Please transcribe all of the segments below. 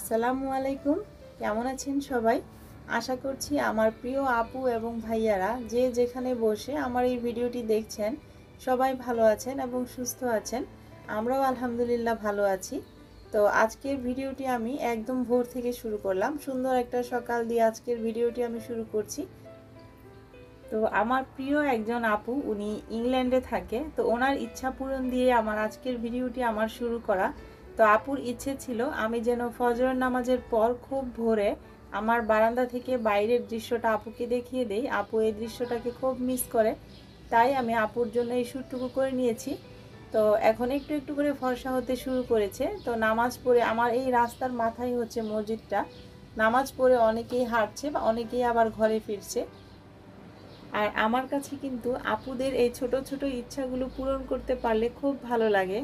আসসালামু আলাইকুম। কেমন আছেন সবাই? আশা করছি আমার প্রিয় আপু এবং ভাইয়ারা যে যেখানে বসে আমার এই ভিডিওটি দেখছেন সবাই ভালো আছেন এবং সুস্থ আছেন। আমরাও আলহামদুলিল্লাহ ভালো আছি। তো আজকের ভিডিওটি আমি একদম ভোর থেকে শুরু করলাম। সুন্দর একটা সকাল দিয়ে আজকের ভিডিওটি আমি শুরু করছি। তো আমার প্রিয় একজন আপু, উনি ইংল্যান্ডে থাকে। তো ওনার ইচ্ছা পূরণ দিয়ে আমার আজকের ভিডিওটি আমার শুরু করা। তো আপুর ইচ্ছে ছিল আমি যেন ফজর নামাজের পর খুব ভোরে আমার বারান্দা থেকে বাইরের দৃশ্যটা আপুকে দেখিয়ে দেই। আপু এই দৃশ্যটাকে খুব মিস করে, তাই আমি আপুর জন্য এই শ্যুটটুকু করে নিয়েছি। তো এখন একটু একটু করে ফর্সা হতে শুরু করেছে। তো নামাজ পড়ে আমার এই রাস্তার মাথায় হচ্ছে মসজিদটা। নামাজ পড়ে অনেকেই হাঁটছে বা অনেকেই আবার ঘরে ফিরছে। আর আমার কাছে কিন্তু আপুদের এই ছোট ছোট ইচ্ছাগুলো পূরণ করতে পারলে খুব ভালো লাগে।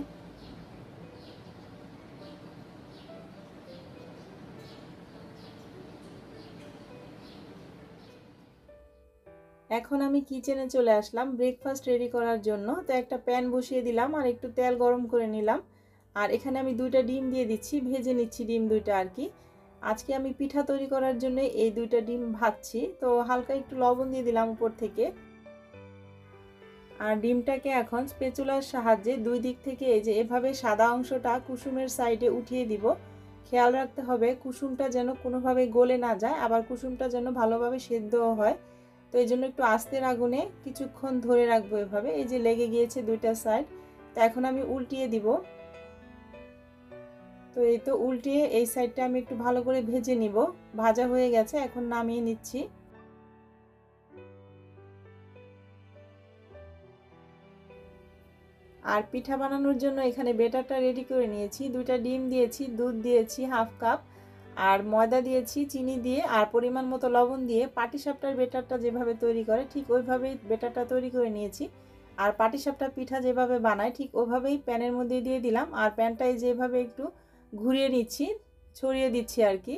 এখন আমি কিচেনে চলে আসলাম ব্রেকফাস্ট রেডি করার জন্য। তো একটা প্যান বসিয়ে দিলাম আর একটু তেল গরম করে নিলাম। আর এখানে আমি দুইটা ডিম দিয়ে দিচ্ছি, ভেজে নিচ্ছি ডিম দুইটা আর কি। আজকে আমি পিঠা তৈরি করার জন্য এই দুইটা ডিম ভাজছি। তো হালকা একটু লবণ দিয়ে দিলাম উপর থেকে। আর ডিমটাকে এখন স্প্যাচুলার সাহায্যে দুই দিক থেকে এই যে এভাবে সাদা অংশটা কুসুমের সাইডে উঠিয়ে দিব। খেয়াল রাখতে হবে কুসুমটা যেন কোনোভাবে গলে না যায়, আবার কুসুমটা যেন ভালোভাবে সেদ্ধও হয়। তো এই জন্য একটু আস্তের আগুনে কিছুক্ষণ ধরে রাখবো এভাবে। এই যে লেগে গিয়েছে দুইটা সাইড। তো এখন আমি উল্টিয়ে দিব। তো এই তো উল্টিয়ে এই সাইডটা আমি একটু ভালো করে ভেজে নিব। ভাজা হয়ে গেছে, এখন নামিয়ে নিচ্ছি। আর পিঠা বানানোর জন্য এখানে বেটারটা রেডি করে নিয়েছি। দুইটা ডিম দিয়েছি, দুধ দিয়েছি হাফ কাপ, আর ময়দা দিয়েছি চিনি দিয়ে, আর পরিমাণ মতো লবণ দিয়ে পাটিসাপটার বেটারটা যেভাবে তৈরি করে ঠিক ওইভাবেই বেটারটা তৈরি করে নিয়েছি। আর পাটিসাপটা পিঠা যেভাবে বানায় ঠিক ওভাবেই প্যানের মধ্যে দিয়ে দিলাম। আর প্যানটাই যেভাবে একটু ঘুরিয়ে নিচ্ছি, ছড়িয়ে দিচ্ছি আর কি।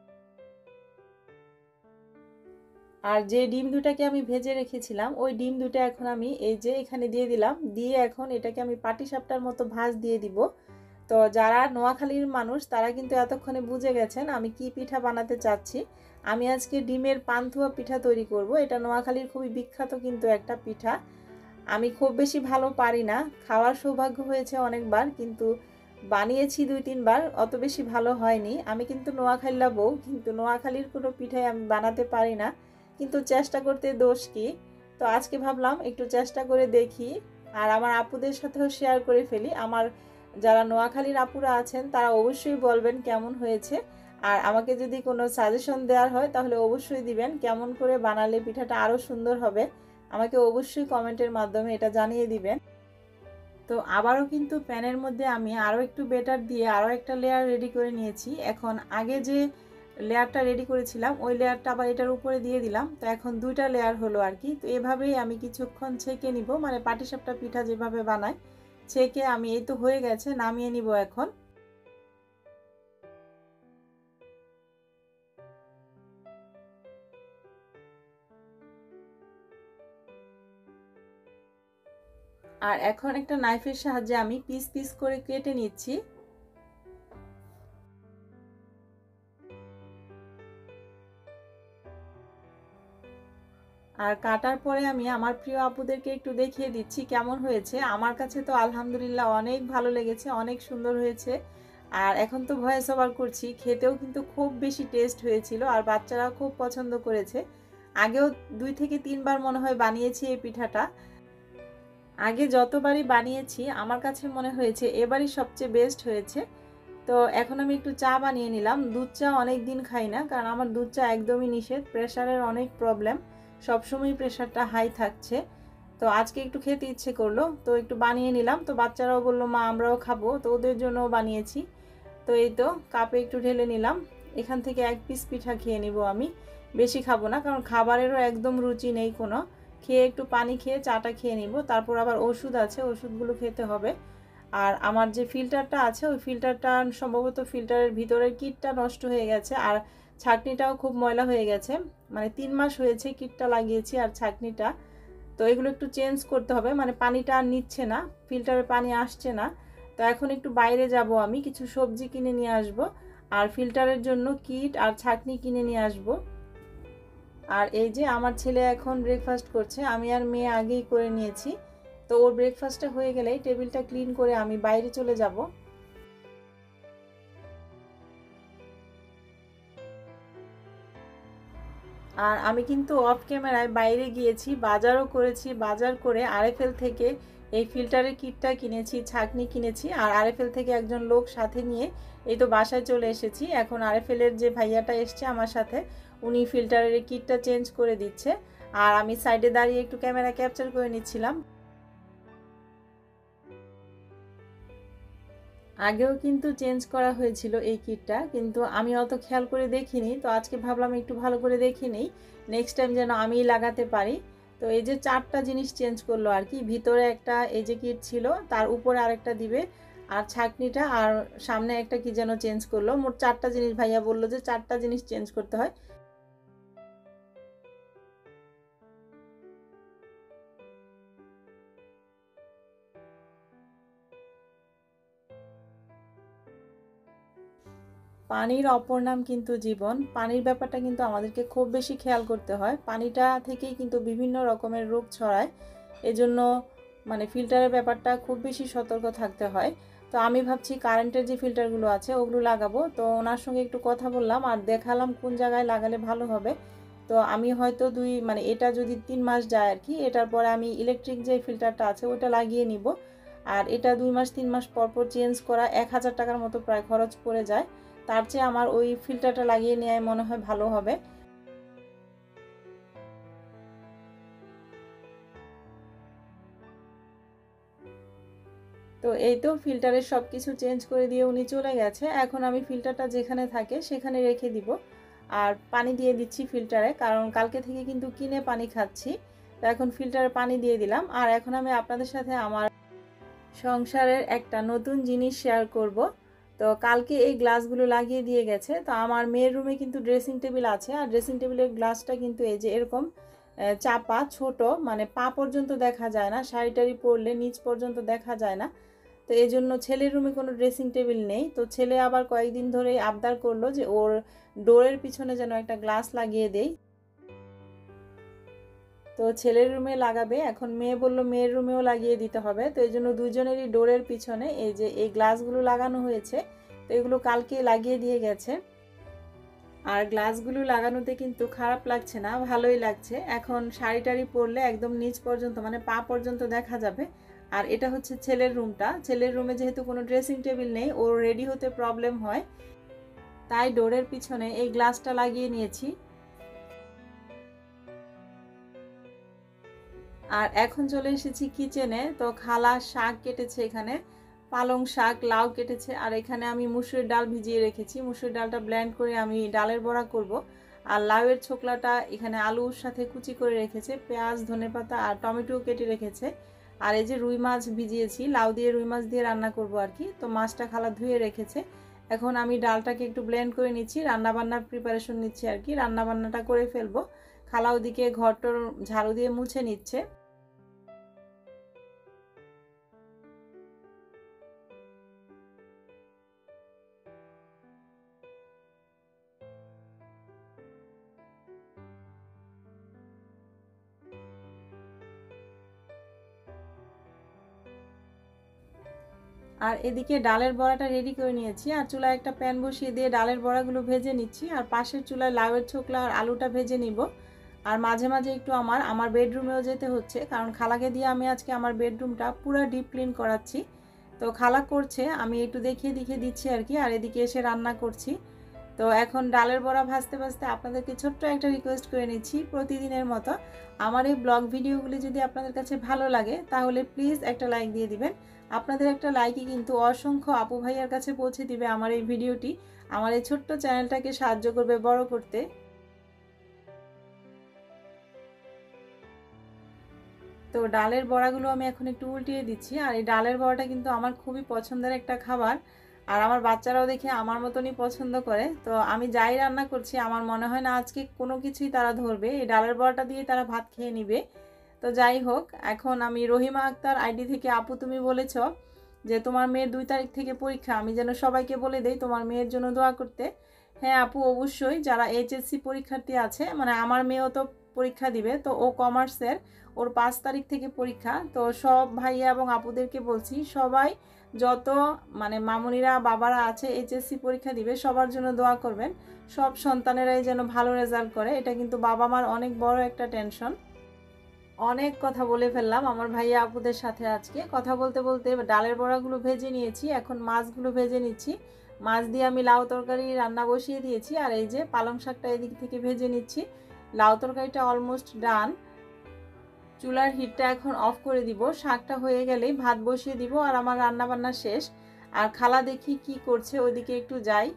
আর যে ডিম দুটাকে আমি ভেজে রেখেছিলাম ওই ডিম দুটো এখন আমি এই যে এখানে দিয়ে দিলাম। দিয়ে এখন এটাকে আমি পাটিসাপটার মতো ভাঁজ দিয়ে দিব। তো যারা নোয়াখালীর মানুষ তারা কিন্তু এতক্ষণে বুঝে গেছেন আমি কি পিঠা বানাতে চাচ্ছি। আমি আজকে ডিমের পান্তুয়া পিঠা তৈরি করব। এটা নোয়াখালীর খুবই বিখ্যাত কিন্তু একটা পিঠা। আমি খুব বেশি ভালো পারি না, খাওয়ার সৌভাগ্য হয়েছে অনেকবার, কিন্তু বানিয়েছি দুই তিনবার, অত বেশি ভালো হয়নি। আমি কিন্তু নোয়াখালীর বউ, কিন্তু নোয়াখালীর কোনো পিঠাই আমি বানাতে পারি না, কিন্তু চেষ্টা করতে দোষ কি। তো আজকে ভাবলাম একটু চেষ্টা করে দেখি আর আমার আপুদের সাথেও শেয়ার করে ফেলি। আমার যারা নোয়াখালীর আপুরা আছেন তারা অবশ্যই বলবেন কেমন হয়েছে। আর আমাকে যদি কোনো সাজেশন দেওয়ার হয় তাহলে অবশ্যই দিবেন, কেমন করে বানালে পিঠাটা আরও সুন্দর হবে আমাকে অবশ্যই কমেন্টের মাধ্যমে এটা জানিয়ে দিবেন। তো আবারও কিন্তু প্যানের মধ্যে আমি আরও একটু বেটার দিয়ে আরও একটা লেয়ার রেডি করে নিয়েছি। এখন আগে যে লেয়ারটা রেডি করেছিলাম ওই লেয়ারটা আবার এটার উপরে দিয়ে দিলাম। তো এখন দুইটা লেয়ার হলো আর কি। তো এভাবেই আমি কিছুক্ষণ ছেঁকে নিব, মানে পাটিসাপটা পিঠা যেভাবে বানায় ছেঁকে আমি, এই তো হয়ে গেছে, নামিয়ে নিব এখন। আর এখন একটা নাইফের সাহায্যে আমি পিস পিস করে কেটে নিচ্ছি। আর কাটার পরে আমি আমার প্রিয় আপুদেরকে একটু দেখিয়ে দিচ্ছি কেমন হয়েছে। আমার কাছে তো আলহামদুলিল্লাহ অনেক ভালো লেগেছে, অনেক সুন্দর হয়েছে। আর এখন তো ভয়েস ওভার করছি, খেতেও কিন্তু খুব বেশি টেস্ট হয়েছিল আর বাচ্চারাও খুব পছন্দ করেছে। আগেও 2 থেকে 3 বার মনে হয় বানিয়েছি এই পিঠাটা। আগে যতবারই বানিয়েছি আমার কাছে মনে হয়েছে এবারই সবচেয়ে বেস্ট হয়েছে। তো এখন আমি একটু চা বানিয়ে নিলাম। দুধ চা অনেক দিন খাই না, কারণ আমার দুধ চা একদমই নিষেধ, প্রেশারের অনেক প্রবলেম, সবসময় প্রেশারটা হাই থাকছে। তো আজকে একটু খেতে ইচ্ছে করলো তো একটু বানিয়ে নিলাম। তো বাচ্চারাও বললো মা আমরাও খাবো, তো ওদের জন্যও বানিয়েছি। তো এই তো কাপে একটু ঢেলে নিলাম। এখান থেকে 1 পিস পিঠা খেয়ে নিব আমি, বেশি খাবো না, কারণ খাবারেরও একদম রুচি নেই কোনো। খেয়ে একটু পানি খেয়ে চাটা খেয়ে নিব, তারপর আবার ওষুধ আছে, ওষুধগুলো খেতে হবে। আর আমার যে ফিল্টারটা আছে ওই ফিল্টারটা সম্ভবত ফিল্টারের ভিতরের কিটটা নষ্ট হয়ে গেছে, আর ছাঁকনিটাও খুব ময়লা হয়ে গেছে। মানে 3 মাস হয়েছে কিটটা লাগিয়েছি আর ছাঁকনিটা। তো এগুলো একটু চেঞ্জ করতে হবে, মানে পানিটা আর নিচ্ছে না, ফিল্টারে পানি আসছে না। তো এখন একটু বাইরে যাব, আমি কিছু সবজি কিনে নিয়ে আসব। আর ফিল্টারের জন্য কিট আর ছাঁকনি কিনে নিয়ে আসব। আর এই যে আমার ছেলে এখন ব্রেকফাস্ট করছে, আমি আর মেয়ে আগেই করে নিয়েছি। তো ওর ব্রেকফাস্টটা হয়ে গেলেই টেবিলটা ক্লিন করে আমি বাইরে চলে যাব। আর আমি কিন্তু অফ ক্যামেরায় বাইরে গিয়েছি, বাজারও করেছি। বাজার করে আরএফএল থেকে এই ফিল্টারের কিটটা কিনেছি, ছাঁকনি কিনেছি। আর আরএফএল থেকে একজন লোক সাথে নিয়ে এই তো বাসায় চলে এসেছি। এখন আরএফএলের যে ভাইয়াটা এসছে আমার সাথে, উনি ফিল্টারের কিটটা চেঞ্জ করে দিচ্ছে। আর আমি সাইডে দাঁড়িয়ে একটু ক্যামেরা ক্যাপচার করে নিচ্ছিলাম। আগেও কিন্তু চেঞ্জ করা হয়েছিল এই কিটটা, কিন্তু আমি অত খেয়াল করে দেখিনি। তো আজকে ভাবলাম একটু ভালো করে দেখে নেই, নেক্সট টাইম যেন আমি লাগাতে পারি। তো এই যে 4টা জিনিস চেঞ্জ করলো আর কি। ভিতরে একটা এই যে কিট ছিল, তার উপরে আরেকটা দিবে, আর ছাঁকনিটা, আর সামনে একটা কি যেন চেঞ্জ করলো। মোট 4টা জিনিস ভাইয়া বললো যে 4টা জিনিস চেঞ্জ করতে হয়। পানির অপর নাম কিন্তু জীবন। পানির ব্যাপারটা কিন্তু আমাদেরকে খুব বেশি খেয়াল করতে হয়। পানিটা থেকেই কিন্তু বিভিন্ন রকমের রোগ ছড়ায়। এজন্য মানে ফিল্টারের ব্যাপারটা খুব বেশি সতর্ক থাকতে হয়। তো আমি ভাবছি কারেন্টের যে ফিল্টারগুলো আছে ওগুলো লাগাবো। তো ওনার সঙ্গে একটু কথা বললাম আর দেখালাম কোন জায়গায় লাগালে ভালো হবে। তো আমি হয়তো মানে এটা যদি 3 মাস যায় আর কি, এটার পরে আমি ইলেকট্রিক যে ফিল্টারটা আছে ওটা লাগিয়ে নিব। আর এটা 2 মাস 3 মাস পর পর চেঞ্জ করা 1000 টাকার মতো প্রায় খরচ পড়ে যায়। তার চেয়ে আমার ওই ফিল্টারটা লাগিয়ে নেওয়াই মনে হয় ভালো হবে। তো এই তো ফিল্টারের সব কিছু চেঞ্জ করে দিয়ে উনি চলে গেছে। এখন আমি ফিল্টারটা যেখানে থাকে সেখানে রেখে দিব। আর পানি দিয়ে দিচ্ছি ফিল্টারে, কারণ কালকে থেকে কিন্তু কিনে পানি খাচ্ছি। তো এখন ফিল্টারে পানি দিয়ে দিলাম। আর এখন আমি আপনাদের সাথে আমার সংসারের একটা নতুন জিনিস শেয়ার করব। তো কালকে এই গ্লাসগুলো লাগিয়ে দিয়ে গেছে। তো আমার মেয়ের রুমে কিন্তু ড্রেসিং টেবিল আছে, আর ড্রেসিং টেবিলের গ্লাসটা কিন্তু এই যে এরকম চাপা, ছোট, মানে পা পর্যন্ত দেখা যায় না, শাড়ি টাড়ি পরলে নিচ পর্যন্ত দেখা যায় না। তো এই জন্য ছেলের রুমে কোনো ড্রেসিং টেবিল নেই। তো ছেলে আবার কয়েকদিন ধরে আবদার করলো যে ওর ডোরের পিছনে যেন একটা গ্লাস লাগিয়ে দেই। তো ছেলের রুমে লাগাবে, এখন মেয়ে বলল মেয়ের রুমেও লাগিয়ে দিতে হবে। তো এই জন্য দুজনেরই ডোরের পিছনে এই যে এই গ্লাসগুলো লাগানো হয়েছে। তো এগুলো কালকে লাগিয়ে দিয়ে গেছে। আর গ্লাসগুলো লাগানোতে কিন্তু খারাপ লাগছে না, ভালোই লাগছে। এখন শাড়ি টাড়ি পরলে একদম নিচ পর্যন্ত মানে পা পর্যন্ত দেখা যাবে। আর এটা হচ্ছে ছেলের রুমটা। ছেলের রুমে যেহেতু কোনো ড্রেসিং টেবিল নেই, ওর রেডি হতে প্রবলেম হয়, তাই ডোরের পিছনে এই গ্লাসটা লাগিয়ে নিয়েছি। আর এখন চলে এসেছি কিচেনে। তো খালা শাক কেটেছে, এখানে পালং শাক, লাউ কেটেছে। আর এখানে আমি মুসুরির ডাল ভিজিয়ে রেখেছি, মুসুরির ডালটা ব্লেন্ড করে আমি ডালের বড়া করব। আর লাউয়ের ছোকলাটা এখানে আলুর সাথে কুচি করে রেখেছে, পেঁয়াজ, ধনেপাতা আর টমেটো কেটে রেখেছে। আর এই যে রুই মাছ ভিজিয়েছি, লাউ দিয়ে রুই মাছ দিয়ে রান্না করব আর কি। তো মাছটা খালা ধুয়ে রেখেছে। এখন আমি ডালটাকে একটু ব্লেন্ড করে নিচ্ছি, রান্নাবান্নার প্রিপারেশন নিচ্ছি আর কি, রান্নাবান্নাটা করে ফেলবো। খালা ওদিকে ঘরটর ঝাড়ু দিয়ে মুছে নিচ্ছে। আর এদিকে ডালের বড়াটা রেডি করে নিয়েছি। আর চুলায় একটা প্যান বসিয়ে দিয়ে ডালের বড়াগুলো ভেজে নিচ্ছি। আর পাশের চুলায় লাউয়ের ছোকলা আর আলুটা ভেজে নিব। আর মাঝে মাঝে একটু আমার বেডরুমেও যেতে হচ্ছে, কারণ খালাকে দিয়ে আমি আজকে আমার বেডরুমটা পুরো ডিপ ক্লিন করাচ্ছি। তো খালা করছে, আমি একটু দেখিয়ে দেখিয়ে দিচ্ছি আর কি। আর এদিকে এসে রান্না করছি। তো এখন ডালের বড়া ভাজতে ভাজতে আপনাদেরকে ছোট্ট একটা রিকোয়েস্ট করে নিচ্ছি, প্রতিদিনের মতো আমার এই ব্লগ ভিডিওগুলি যদি আপনাদের কাছে ভালো লাগে তাহলে প্লিজ একটা লাইক দিয়ে দিবেন। আপনাদের একটা লাইকই কিন্তু অসংখ্য আপু ভাইয়ার কাছে পৌঁছে দিবে আমার এই ভিডিওটি, আমার এই ছোট্ট চ্যানেলটাকে সাহায্য করবে বড় করতে। তো ডালের বড়াগুলো আমি এখন একটু উল্টিয়ে দিচ্ছি। আর এই ডালের বড়াটা কিন্তু আমার খুবই পছন্দের একটা খাবার। আর আমার বাচ্চারাও দেখে আমার মতনই পছন্দ করে। তো আমি যাই রান্না করছি আমার মনে হয় না আজকে কোনো কিছুই তারা ধরবে, এই ডালের বড়াটা দিয়ে তারা ভাত খেয়ে নিবে। তো যাই হোক, এখন আমি রহিমা আক্তার আইডি থেকে আপু তুমি বলেছ যে তোমার মেয়ের 2 তারিখ থেকে পরীক্ষা, আমি যেন সবাইকে বলে দেই তোমার মেয়ের জন্য দোয়া করতে। হ্যাঁ আপু অবশ্যই, যারা এইচএসসি পরীক্ষার্থী আছে, মানে আমার মেয়েও তো পরীক্ষা দিবে, তো ও কমার্সের, ওর 5 তারিখ থেকে পরীক্ষা। তো সব ভাইয়া এবং আপুদেরকে বলছি সবাই যত মানে মামুনিরা বাবারা আছে এইচএসসি পরীক্ষা দিবে সবার জন্য দোয়া করবেন, সব সন্তানেরাই যেন ভালো রেজাল্ট করে। এটা কিন্তু বাবা মার অনেক বড় একটা টেনশন। অনেক কথা বলে ফেললাম আমার ভাইয়া আপুদের সাথে। আজকে কথা বলতে বলতে ডালের বড়াগুলো ভেজে নিয়েছি, এখন মাছগুলো ভেজে নিচ্ছি। মাছ দিয়ে আমি লাউ তরকারি রান্না বসিয়ে দিয়েছি, আর এই যে পালং শাকটা এদিক থেকে ভেজে নিচ্ছি। লাউ তরকারিটা অলমোস্ট ডান, চুলার হিটটা এখন অফ করে দিব। শাকটা হয়ে গেলেই ভাত বসিয়ে দিব, আর আমার রান্না বান্না শেষ। আর খালা দেখি কি করছে, ওইদিকে একটু যাই।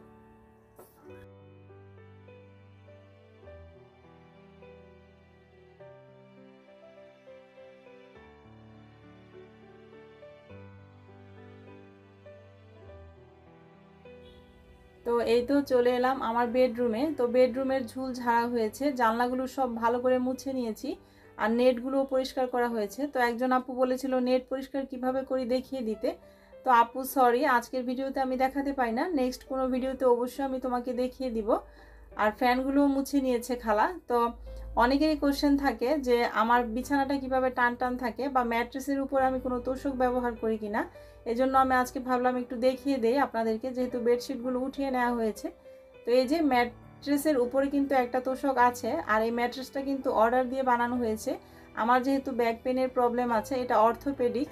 তো এই তো চলে এলাম আমার বেডরুমে। তো বেডরুমের ঝুল ঝাড়া হয়েছে, জানলাগুলো সব ভালো করে মুছে নিয়েছি, আর নেটগুলোও পরিষ্কার করা হয়েছে। তো একজন আপু বলেছিল নেট পরিষ্কার কিভাবে করি দেখিয়ে দিতে। তো আপু সরি, আজকের ভিডিওতে আমি দেখাতে পাই না, নেক্সট কোনো ভিডিওতে অবশ্যই আমি তোমাকে দেখিয়ে দিব। আর ফ্যানগুলোও মুছে নিয়েছে খালা। তো অনেকেরই কোশ্চেন থাকে যে আমার বিছানাটা কিভাবে টান টান থাকে, বা ম্যাট্রেসের উপর আমি কোনো তোষক ব্যবহার করি কিনা। এজন্য আমি আজকে ভাবলাম একটু দেখিয়ে দেই আপনাদেরকে, যেহেতু বেডশিটগুলো উঠিয়ে নেওয়া হয়েছে। তো এই যে ম্যাট্রেসের উপরে কিন্তু একটা তোষক আছে, আর এই ম্যাট্রেসটা কিন্তু অর্ডার দিয়ে বানানো হয়েছে। আমার যেহেতু ব্যাক পেনের প্রবলেম আছে, এটা অর্থোপেডিক্স,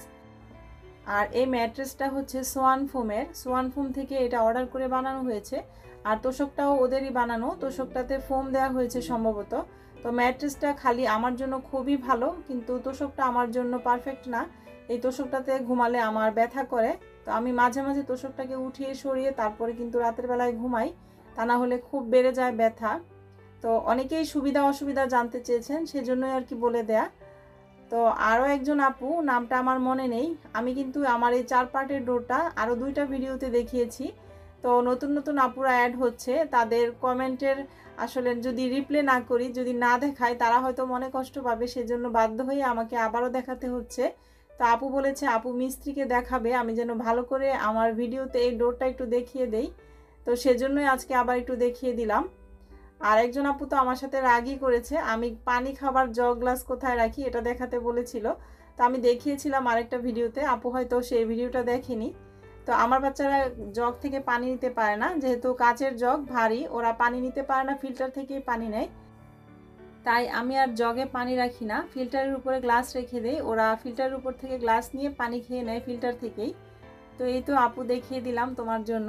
আর এই ম্যাট্রেসটা হচ্ছে সোয়ান ফোমের, সোয়ান ফোম থেকে এটা অর্ডার করে বানানো হয়েছে। আর তোষকটাও ওদেরই বানানো, তোষকটাতে ফোম দেওয়া হয়েছে সম্ভবত। তো ম্যাট্রেসটা খালি আমার জন্য খুবই ভালো, কিন্তু তোষকটা আমার জন্য পারফেক্ট না। এই তোষকটাতে ঘুমালে আমার ব্যথা করে, তো আমি মাঝে মাঝে তোষকটাকে উঠিয়ে সরিয়ে তারপরে কিন্তু রাতের বেলায় ঘুমাই, তা না হলে খুব বেড়ে যায় ব্যথা। তো অনেকেই সুবিধা অসুবিধা জানতে চেয়েছেন, সেজন্যই আর কি বলে দেয়া। তো আরও একজন আপু, নামটা আমার মনে নেই, আমি কিন্তু আমার এই 4 পার্টের ডোরটা আরও 2টা ভিডিওতে দেখিয়েছি। তো নতুন নতুন আপুরা অ্যাড হচ্ছে, তাদের কমেন্টের আসলে যদি রিপ্লাই না করি, যদি না দেখাই, তারা হয়তো মনে কষ্ট পাবে, সেজন্য বাধ্য হয়ে আমাকে আবারও দেখাতে হচ্ছে। তো আপু বলেছে আপু মিস্ত্রিকে দেখাবে, আমি যেন ভালো করে আমার ভিডিওতে এই ডোরটা একটু দেখিয়ে দেই। তো সেজন্যই আজকে আবার একটু দেখিয়ে দিলাম। আর একজন আপু তো আমার সাথে রাগই করেছে, আমি পানি খাবার জগ গ্লাস কোথায় রাখি এটা দেখাতে বলেছিল। তো আমি দেখিয়েছিলাম আরেকটা ভিডিওতে, আপু হয়তো সেই ভিডিওটা দেখেনি। তো আমার বাচ্চারা জগ থেকে পানি নিতে পারে না, যেহেতু কাচের জগ ভারী, ওরা পানি নিতে পারে না, ফিল্টার থেকেই পানি নেয়। তাই আমি আর জগে পানি রাখি না, ফিল্টারের উপরে গ্লাস রেখে দেই, ওরা ফিল্টারের উপর থেকে গ্লাস নিয়ে পানি খেয়ে নেয় ফিল্টার থেকেই। তো এই তো আপু দেখিয়ে দিলাম তোমার জন্য।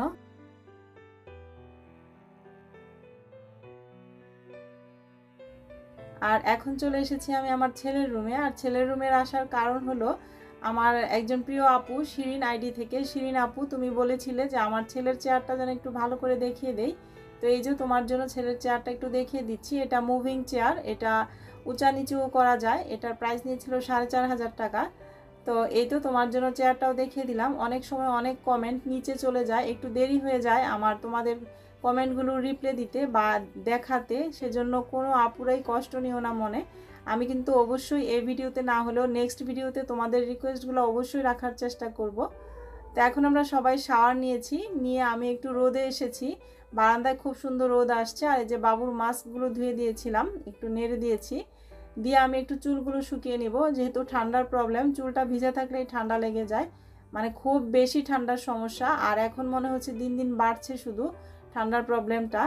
আর এখন চলে এসেছি আমি আমার ছেলের রুমে। আর ছেলের রুমের আসার কারণ হলো আমার একজন প্রিয় আপু শিরিন আইডি থেকে, শিরিন আপু তুমি বলেছিলে যে আমার ছেলের চেয়ারটা যেন একটু ভালো করে দেখিয়ে দেই। তো এই যে তোমার জন্য ছেলের চেয়ারটা একটু দেখিয়ে দিচ্ছি। এটা মুভিং চেয়ার, এটা উঁচা নিচুও করা যায়, এটার প্রাইস নিয়েছিল 4,500 টাকা। তো এই তো তোমার জন্য চেয়ারটাও দেখিয়ে দিলাম। অনেক সময় অনেক কমেন্ট নিচে চলে যায়, একটু দেরি হয়ে যায় আমার তোমাদের কমেন্টগুলো রিপ্লাই দিতে বা দেখাতে, সেজন্য কোনো আপুরাই কষ্ট নিও না মনে। আমি কিন্তু অবশ্যই এই ভিডিওতে না হলেও নেক্সট ভিডিওতে তোমাদের রিকোয়েস্টগুলো অবশ্যই রাখার চেষ্টা করব। তো এখন আমরা সবাই শাওয়ার নিয়েছি, নিয়ে আমি একটু রোদে এসেছি, বারান্দায় খুব সুন্দর রোদ আসছে। আর এই যে বাবুর মাস্কগুলো ধুয়ে দিয়েছিলাম, একটু নেড়ে দিয়েছি, দিয়ে আমি একটু চুলগুলো শুকিয়ে নিব, যেহেতু ঠান্ডার প্রবলেম, চুলটা ভিজা থাকলেই ঠান্ডা লেগে যায়, মানে খুব বেশি ঠান্ডার সমস্যা। আর এখন মনে হচ্ছে দিন দিন বাড়ছে শুধু ঠান্ডার প্রবলেমটা।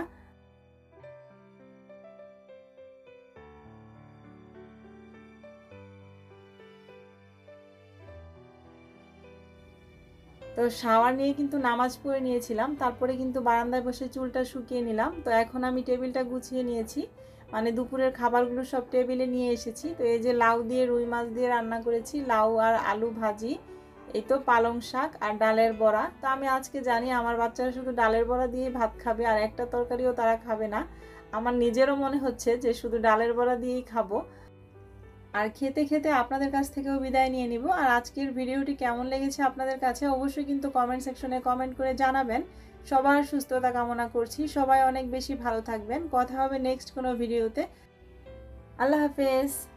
তো শাওয়ার নিয়ে কিন্তু নামাজ পড়ে নিয়েছিলাম, তারপরে কিন্তু বারান্দায় বসে চুলটা শুকিয়ে নিলাম। তো এখন আমি টেবিলটা গুছিয়ে নিয়েছি, মানে দুপুরের খাবারগুলো সব টেবিলে নিয়ে এসেছি। তো এই যে লাউ দিয়ে রুই মাছ দিয়ে রান্না করেছি, লাউ আর আলু ভাজি, এই তো পালং শাক আর ডালের বড়া। তো আমি আজকে জানি আমার বাচ্চারা শুধু ডালের বড়া দিয়ে ভাত খাবে, আর একটা তরকারিও তারা খাবে না। আমার নিজেরও মনে হচ্ছে যে শুধু ডালের বড়া দিয়েই খাবো। আর খেতে খেতে আপনাদের কাছ থেকেও বিদায় নিয়ে নিব। আর আজকের ভিডিওটি কেমন লেগেছে আপনাদের কাছে অবশ্যই কিন্তু কমেন্ট সেকশনে কমেন্ট করে জানাবেন। সবার সুস্থতা কামনা করছি, সবাই অনেক বেশি ভালো থাকবেন। কথা হবে নেক্সট কোনো ভিডিওতে। আল্লাহ হাফেজ।